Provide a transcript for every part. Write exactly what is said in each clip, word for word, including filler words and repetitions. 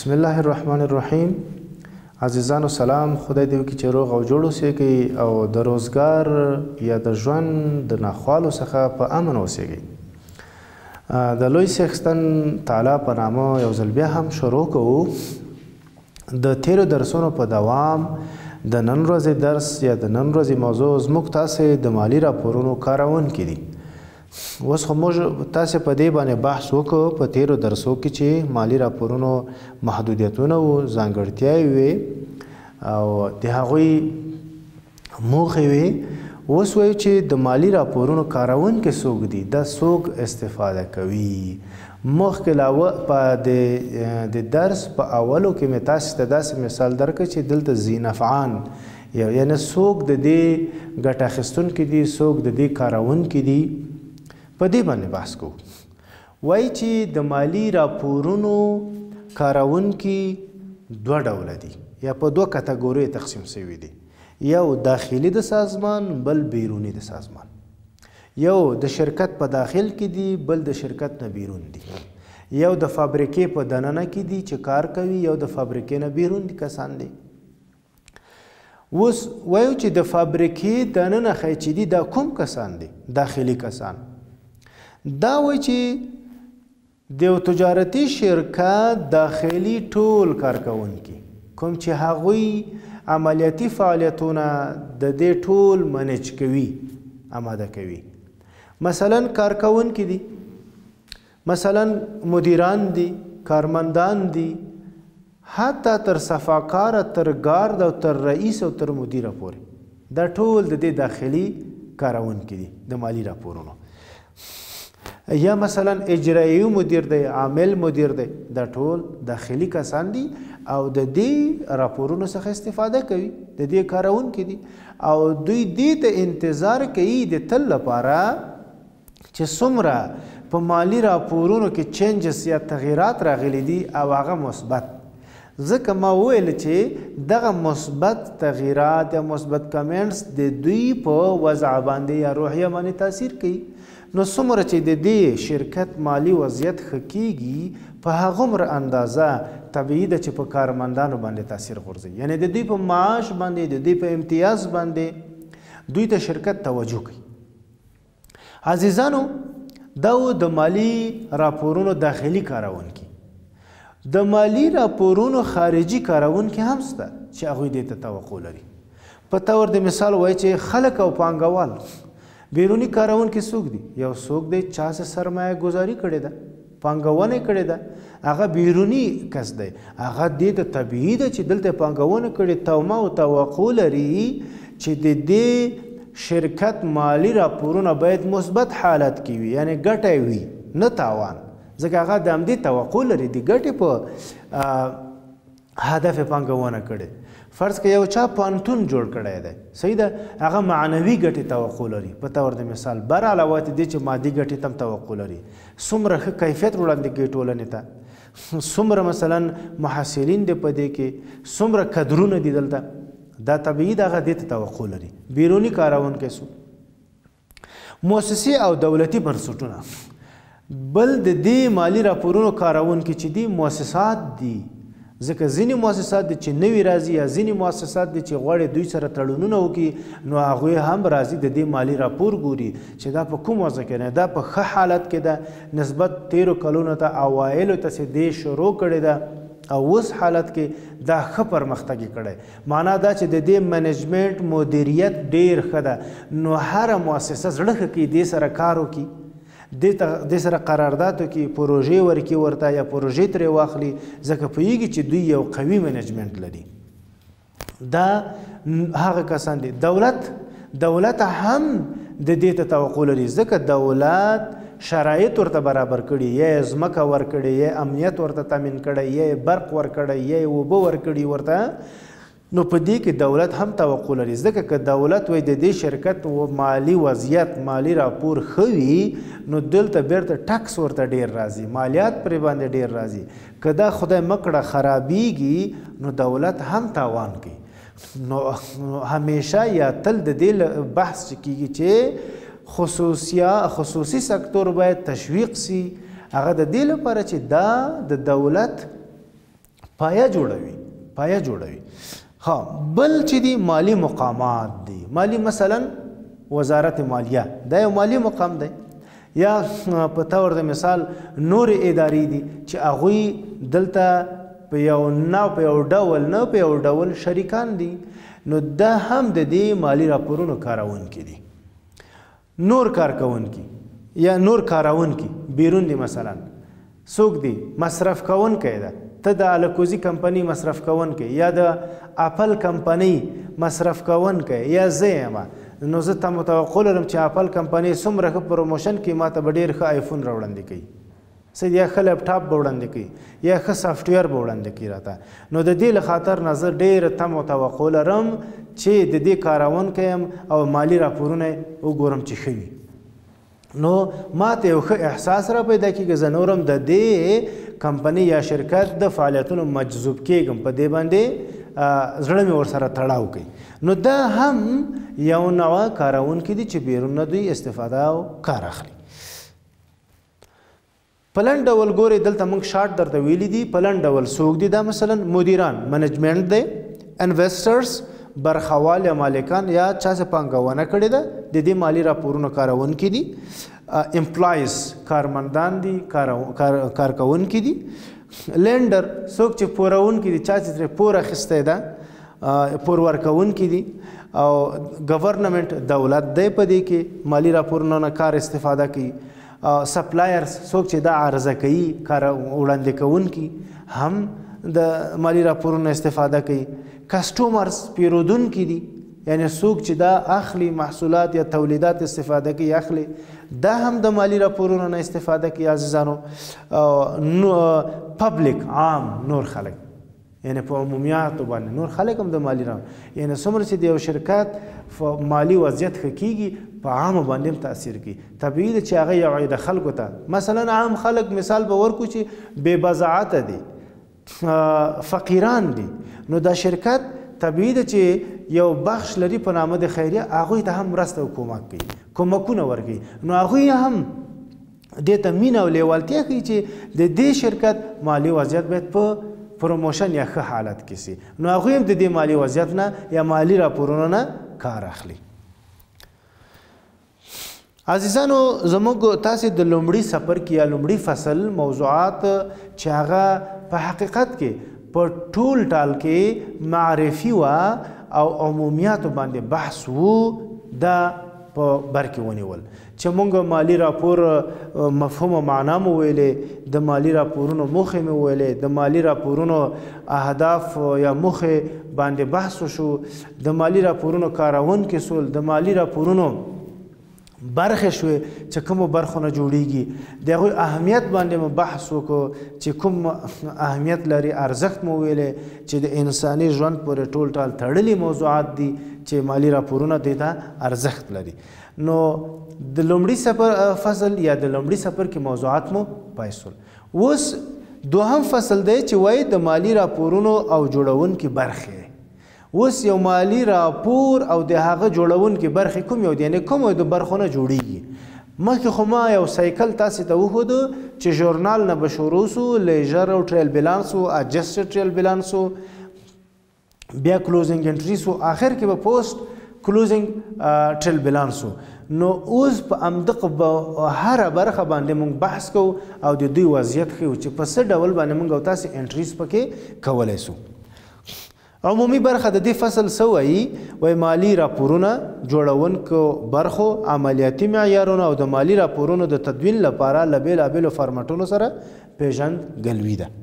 بسم الله الرحمن الرحیم. عزیزانو سلام. خدای دې وکړي چې روغ او جوړ اوسئ او د روزګار یا د ژوند د ناخوالو څخه په امن اوسئ. د لوی څښتن تعالی په نامه یو ځل بیا هم شروع کوو. د تیرو درسونو په دوام د نن ورځې درس یا د نن ورځې موضوع زموږ تاسې د مالي راپورونو کارونکي دي. اوس خو موږ تاسې په دې باندې بحث وکړو په تیرو درسو کې چې مالي راپورونو محدودیتونه وو، ځانګړتیاوې وې او د هغوی موخې وې. اوس وایو چې د مالي راپورونو کارونکي څوک دي، دا څوک استفاده کوي. مخکې لا په د درس په اولو کې مې تاسې ته داسې مثال درکړ چې دلته ذینفعان یعنې څوک د دې ګټه اخیستونکي دي، څوک د دې کارونکي دي. په دې باندې بحث کوو. وایي چې د مالي راپورونو کارونکي دوه ډوله دي یا په دوه کټګوریو تقسیم شوي دي. یو داخلي د سازمان، بل بیروني د سازمان. یو د شرکت په داخل کې دي، بل د شرکت نه بیرون دي. یو د فابریکې په دننه کې دي چې کار کوي، یو د فابریکې نه بیرون دي کسان دي. اوس وایو چې د فابریکې دننه ښایي چې دي دا کوم کسان دي؟ داخلي کسان. دا وایي چې د یو تجارتي شرکت داخلي ټول کارکوونکي کوم چې هغوی عملیاتي فعالیتونه د دې ټول منیج کوي، آماده کوي. مثلا کارکوونکي دي، مثلا مدیران دي، کارمندان دي، حتی تر صفاکاره، تر ګارد او تر رئیس او تر مدیره پورې. دا ټول د دې داخلي کارونکي دي د مالي راپورونو. یا مثلا اجرایي مدیر دی، عامل مدیر دی، دا ټول داخلي کسان دي او د دې راپورونو څخه استفاده کوي، د دې کارونکي دي او دوی دې ته انتظار کوي د تل لپاره چې څومره په مالي راپورونو کې چینجز یا تغییرات راغلي دي او هغه مثبت. ځکه ما وویل چې دغه مثبت تغییرات یا مثبت کمنټس د دوی په وضع باندې یا روحیه باندې تاثیر کوي. نو څومره چې د دې شرکت مالي وضعیت ښه کیږي په هغومره اندازه طبیعي ده چې په کارمندانو باندې تاثیر غورځوي. یعنې د دوی په معاش باندې، د دوی په امتیاز باندې دوی ته شرکت توجه کوي. عزیزانو دا و د مالي راپورونو داخلي کارونکي. د مالي راپورونو خارجي کارونکي هم شته چې هغوی دې ته توقع لري. په طور د مثال وایي چې خلک او پانګوال بیرونی کارونکي څوک دي؟ یو څوک دی چا څه سرمایه گذاري کړې ده، پانګونه یې کړې ده، هغه بیرونی کس دی. هغه دې ته طبیعي ده چې دلته پانګونه کړې، تومه او توقع لري چې د دې شرکت مالي راپورونه باید مثبت حالت کې وي، یعنې ګټه وي نه تاوان. ځکه هغه د همدې توقع لري د ګټې په هدف پانګونه کړې. فرض که یو چا پانتون جوړ کړی دی، صحیح ده، هغه معنوي ګټې توقع لري. په طور د مثال بر علاوه دې چې مادي ګټې ته هم توقع لري. څومره ښه کیفیت وړاندې کوي ټولنې ته، څومره مثلا محصلین دي په دې کې، څومره کدرونه دي دلته، دا طبیعي ده، هغه دې ته توقع لري. بیروني کارونکي څوک؟ مؤسسې او دولتي بنسټونه. بل د دې مالي راپورونو کارونکي چې دي مؤسسات دي. ځکه ځینې مؤسسات دي چې نوي راځي یا ځینې مؤسسات دي چې غواړي دوی سره تړونونه وکړي، نو هغوی هم راځي د دې مالي راپور ګوري چې دا په کوم وضع کې نه، دا په ښه حالت کې ده نسبت تیرو کلونو ته، اوایلو ته چې دې شروع کړې ده او اوس حالت کې دا ښه پرمختګ یې کړی. معنا دا چې د دې منیجمنټ مدیریت ډېر ښه ده. نو هره مؤسسه زړه ښه کړي دې سره کار وکړي، دې سره قرارداد وکړي، پروژې ورکړي ورته یا پروژې ترې واخلي، ځکه پوهېږي چې دوی یو قوي منیجمنټ لري. دا هغه کسان دي. دولت دولت هم د دې ته توقع لري، ځکه دولت شرایط ورته برابر کړي، یا یې ځمکه ورکړې، یا امنیت ورته تامین کړی، یا یې برق ورکړی، یا یې اوبه ورکړي ورته. نو په دې کې دولت هم توقع لري. ځکه که دولت وایي د دې شرکت مالي وضعیت، مالي راپور ښه وي، نو دلته بیرته ټکس ورته ډېر راځي، مالیات پرې باندې ډېر راځي. که دا خدای مکړه خرابیږي نو دولت هم تاوان کوي. نو همیشه یا تل د دې بحث کیږي چې خصوصیا خصوصي سکتور باید تشویق سي. هغه د دې لپاره چې دا د دولت پایه جوړوي پایه جوړوي ها بل چې دي مالی مقامات دي مالی مثلا وزارت مالیه دا یو مالی مقام دی یا په طور د مثال نور ادارې دي چې هغوی دلته په یو نه په یو ډول نه په یو ډول شریکان دي نو دا هم د دې مالی راپورونو کارونکي دي نور کارکونکي یا نور کارونکي بیرون دي مثلا څوک دي مصرف کوونکی ده ته د الکوزي کمپنۍ مصرف کوونکی یا د اپل کمپنۍ مصرف کوونکی یا زه یم نو زه ته متوقع لرم چې اپل کمپنۍ څومره ښه پروموشن کوي ما ته به ډېر ښه آیفون راوړاندې کوي څه یا ښه لیپټاپ به وړاندې کوي یا ښه سافټویر به وړاندې کوي راته نو د دې له خاطر نه زه ډېره تمه توقع لرم چې د دې کارونکی یم او مالي راپورونه یې وګورم چې ښه وي نو ما ته یو ښه احساس را پیدا کېږي زه نورم د دې کمپنۍ یا شرکت د فعالیتونو مجذوب کېږم په دې باندې زړه مې ورسره تړاو کوي نو دا هم یو نوع کارونکي دي چې بیرون نه دوی استفاده او کار اخلي په لنډ ډول ګورئ دلته موږ شارټ درته ویلي دي په لنډ ډول څوک دي دا مثلا مدیران منیجمنټ دی انویسټرز برخوال یا مالکان یا چا څه پانګونه کړې ده د دې مالي راپورونو کارونکي دي امپلایز کارمندان دي کارکونکي دي لینډر څوک چې پورونکي دي چا چې ترې پور اخیستی ده پور ورکوونکي دي او ګورنمنټ دولت دی په دې کې مالي راپورونو نه کار استفاده کوي سپلایرز څوک چې دا عرضه کوي کار وړاندې کوونکي هم د مالي راپورونو استفاده کوي کسټومرز پیرودونکي دي یعنی څوک چې دا اخلي محصولات یا تولیدات استفاده کوي اخلي دا هم د مالي راپورونو نه استفاده کوي عزیزانو پبلیک عام نور خلک یعنی په عمومیاتو باندې نور خلک هم د مالي راپور یعنی څومره چې د یو شرکت مالي وضعیت ښه کېږي په عامو باندې هم تاثیر کوي طبیعي ده چې هغه یو عیده خلکو ته مثلا عام خلک مثال به ورکړو چې بې بضاعته دي فقیران دي نو دا شرکت طبیعي ده چې یو بخش لري په نامه د خیریه هغوی ته هم مرسته او کومک کوي کومکونه ورکوي نو هغوی هم دې ته مینه او لیوالتیا کوي چې د دې شرکت مالي وضعیت باید په پروموشن یا ښه حالت کې سي نو هغوی هم د دې مالي وضعیت نه یا مالي راپورونو نه کار اخلي عزیزانو زموږ تاسې د لومړي څپر کې یا لومړي فصل موضوعات چې هغه په حقیقت کې په ټول ټال کې معرفي وه او عمومیاتو باندې بحث وو دا په بر کې ونیول چې موږ مالي راپور مفهوم او معنا مو ویلې د مالي راپورونو موخې مو ویلې د مالي راپورونو اهداف یا موخې باندې بحث وشو د مالي راپورونو کارونکي سول د مالي راپورونو برخې شوې چې کومو برخو نه جوړیږي د هغوی اهمیت باندې مو بحث وکړو چې کوم اهمیت لري ارزښت مو ویلې چې د انساني ژوند پورې ټول ټال تړلي موضوعات دي چې مالي راپورونه دې ته ارزښت لري نو د لومړي سفر فصل یا د لومړي سفر کې موضوعات مو پای سول اوس دوهم فصل دی چې وایي د مالي راپورونو او جوړونکي برخې اوس یو مالي راپور او د هغه جوړونکي برخې کوم یو دي یعنې کومو د برخو نه جوړیږي مخکې خو ما یو سایکل تاسې ته وښودو چې ژورنال نه به شروع سو لیژر او ټریل بیلانس و اجسټډ ټریل بیلانس و بیا کلوزینګ انټریز و آخر کې به پوسټ کلوزینګ ټریل بیلانس و نو اوس په همدغه هره برخه باندې موږ بحث کوو او د دوی وضعیت ښیو چې په څه ډول باندې موږ او تاسې انټریز پکې کولی سو عمومي برخه د دې فصل څه وایي وایي مالي راپورونه جوړونکو برخو عملیاتي معیارونه او د مالي راپورونو د تدوین لپاره له بېلابېلو فارمټونو سره پیژندګلوي ده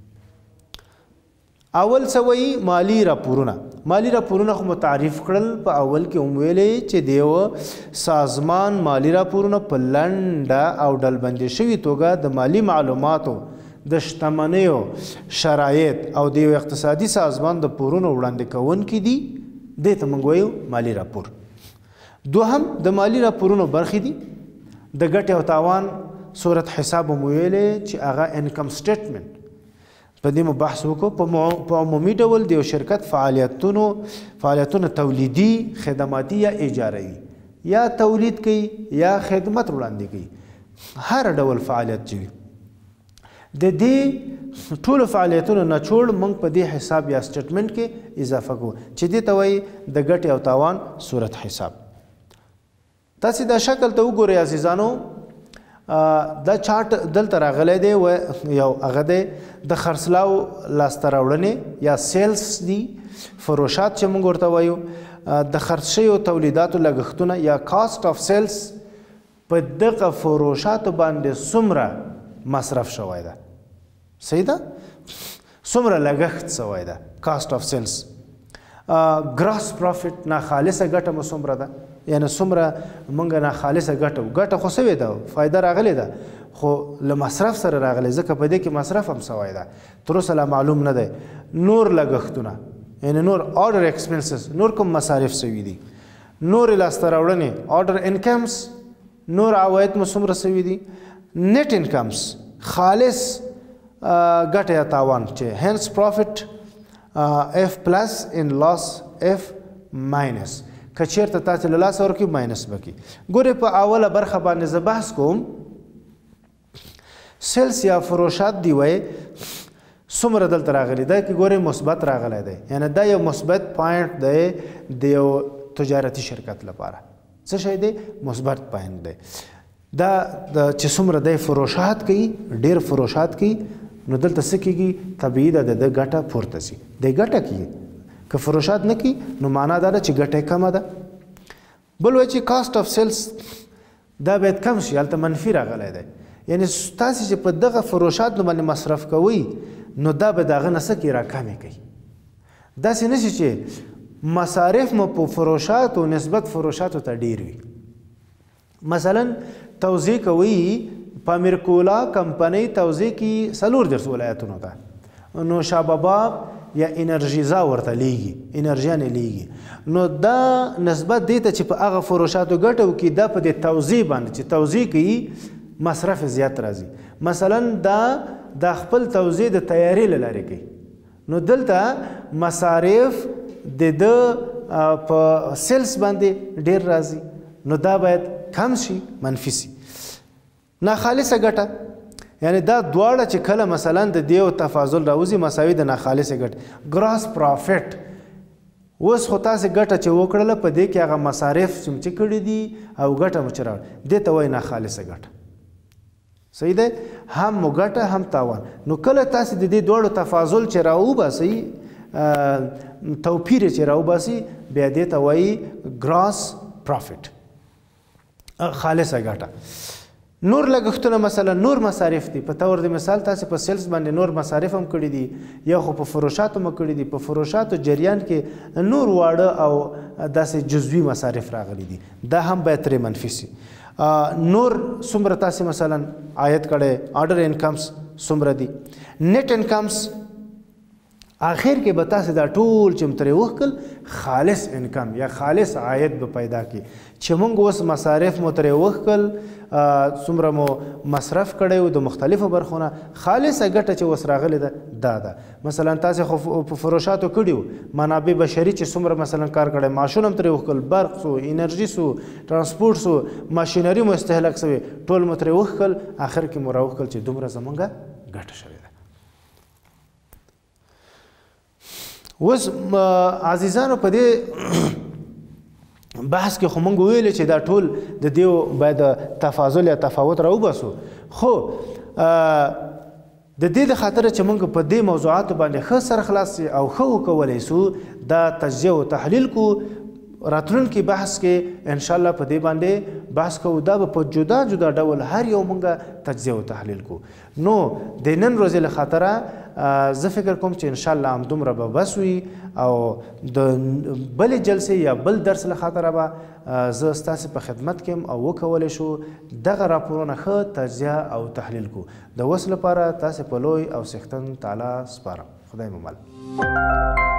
اول څه وایي مالي راپورونه مالي راپورونه خو متعریف کړل په اول کې هم ویلې چې د یو سازمان مالي راپورونه په لنډه او ډلبندي شوي توګه د مالي معلوماتو د شتمنیو شرایط او د یو اقتصادي سازمان د پورونو وړاندې کوونکي دي دې ته موږ وایو مالي راپور دوهم د مالي راپورونو برخې دي د ګټې او تاوان صورت حساب مو ویلې چې هغه انکم سټیټمنټ په دې مو بحث وکړو په عمومي ډول د یو شرکت فعالیتونو فعالیتونه تولیدي خدماتي یا اجارهي یا تولید کوي یا خدمت وړاندې کوي هر ډول فعالیت چې وي د دې ټولو فعالیتونو نچوړ موږ په دې حساب یا سټیټمنټ کې اضافه کوو چې دې ته وایي د ګټې او تاوان صورت حساب. تاسې دا شکل ته وګورئ عزیزانو، دا چارټ دلته راغلی دی و یو هغه دی د خرڅلاو لاسته راوړنې یا سیلز دي، فروشات چې موږ ورته وایو، د خرڅ شویو تولیداتو لګښتونه یا کاسټ آف سیلز، په دغه فروشاتو باندې څومره مصرف شوی ده، صحیح ده، څومره لګښت شوی ده، کاسټ آف سیلز. ګراس پروفیټ ناخالصه ګټه مو څومره ده، یعنی څومره موږ ناخالصه ګټه ګټه خو سوې ده، فایده راغلې ده، خو له مصرف سره راغلی، ځکه په دې کې مصرف هم سوی ده، تر اوسه لا معلوم نه دی. نور لګښتونه یعنی نور آرډر ایکسپنسز، نور کوم مصارف سوي دي، نور لاسته راوړنې آرډر انکمز، نور عواید مو څومره سوي دي، نیټ انکمز خالص ګټه یا تاوان چې هینس پروفیټ اف پلس ان لاس اف ماینس، که چېرته تاسې له لاسه ورکړي ماینس به کړي. ګورئ په اوله برخه باندې زه بحث کوم، سیلز یا فروشات دی وایي څومره دلته راغلی دی، کې ګورئ مثبت راغلی دی، یعنی دا یو مثبت پوینټ دی د یو تجارتي شرکت لپاره. څه شی دی؟ مثبت پوینټ دی. دا چې څومره دی فروشات کوي، ډېر فروشات کوي، نو دلته څه کېږي؟ طبیعي ده د ده ګټه پورته ځي، دی ګټه کېږي. که فروشات نه کوي نو معنا دا ده چې ګټه یې کمه ده. بل وایي چې کاسټ آف سیلز دا باید کم شي، هلته منفي راغلی دی، یعنی تاسې چې په دغه فروشاتو باندې مصرف کوئ نو دا به د هغه نه څه کوي؟ راکمې کوي. داسې نه شي چې مصارف مو په فروشاتو نسبت فروشاتو ته ډېر وي. مثلا توزیع کوي، په امیرکولا کمپنۍ توزیع کوي څلور دېرش ولایتونو ته، نو شاباباب یا انرژیزا ورته لیږي، انرژیانې لیږي، نو دا نسبت دې ته چې په هغه فروشاتو ګټه وکړي، دا په دې توزیع باندې چې توزیع کوي مصرف زیات راځي. مثلا دا د خپل توزیع د تیاري له لارې کوي، نو دلته مصارف د ده په سیلز باندې ډېر راځي، نو دا باید کم شي، منفي شي. ناخالصه ګټه یعنی دا دواړه چې کله مثلا د دې تفاضل راوځي مساوي د ناخالصه ګټه. ګراس پروفیټ، اوس خو تاسې ګټه چې وکړله په دې کې هغه مصارف چې کړي دي او ګټه مو چې راوړه، دې ته وایي ناخالصه ګټه. صحیح دی؟ هم مو ګټه هم تاوان. نو کله تاسې د دې دواړو تفاضل چې راوباسئ، توپیر چې راوباسئ، بیا دې ته وایي ګراس پروفیټ، خالصه ګټه. نور لګښتونه مثلا نور مصارف دي، په طور د مثال تاسې په سیلز باندې نور مصارف هم کړي دي، یا خو په فروشاتو مو کړي دي، په فروشاتو جریان کې نور واړه او داسې جزوي مصارف راغلي دي، دا هم باید ترې منفي شي. نور څومره تاسې مثلا عاید کړی، آرډر انکمز څومره دي، نیټ انکمز، آخر کې به تاسې دا ټول چې ترې وښکل خالص انکم یا خالص عاید به پیدا کړي، چې موږ اوس مصارف مو ترې وښکل، څومره مو مصرف کړی و د مختلفو برخو نه، خالصه ګټه چې اوس راغلې ده دا ده. مثلا تاسې خو په فروشاتو کړي وو، منابع بشري چې څومره مثلا کار کړی، معاشونه هم ترې وښکل، برق سو، انرژي سو، ترانسپورټ سو، ماشینري مو استهلاک سوی، ټول مو ترې وښکل، آخر کې مو راوښکل چې دومره زمونږه ګټه شوې ده. اوس عزیزانو په دې بحث کې خو موږ ویلې چې دا ټول د دې باید تفاضل یا تفاوت راوباسو، خو د دې د خاطره چې موږ په دې موضوعاتو باندې ښه سرخلاص او ښه وکولی سو، دا تجزیه او تحلیل کو. راتلونکي بحث کې انشاءالله په دې باندې بحث کوو، دا به په جدا جدا ډول هر یو موږ تجزیه او تحلیل کو. نو د نن ورځې له خاطره زه فکر کوم چې انشاءالله همدومره به بس وي، او د بلې جلسې یا بل درس له خاطره به زه ستاسې په خدمت کې یم او وکولی شو دغه راپورونه ښه تجزیه او تحلیل کو. د اوس لپاره تاسې په لوی او څښتن تعالی سپارم. خدای مو مل.